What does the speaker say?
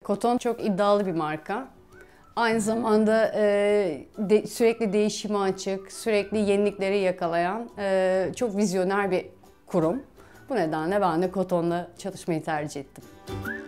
Koton çok iddialı bir marka. Aynı zamanda sürekli değişime açık, sürekli yenilikleri yakalayan çok vizyoner bir kurum. Bu nedenle ben de Koton'la çalışmayı tercih ettim.